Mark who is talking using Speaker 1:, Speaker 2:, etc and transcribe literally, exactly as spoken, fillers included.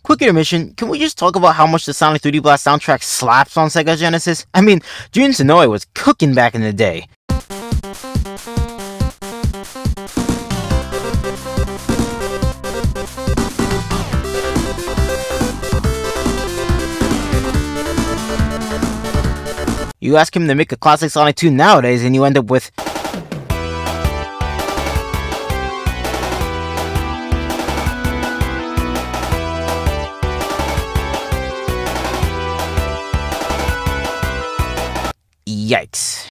Speaker 1: Quick intermission, can we just talk about how much the Sonic three D Blast soundtrack slaps on Sega Genesis? I mean, Jun Senoue was cooking back in the day. You ask him to make a classic Sonic two nowadays and you end up with... Yikes.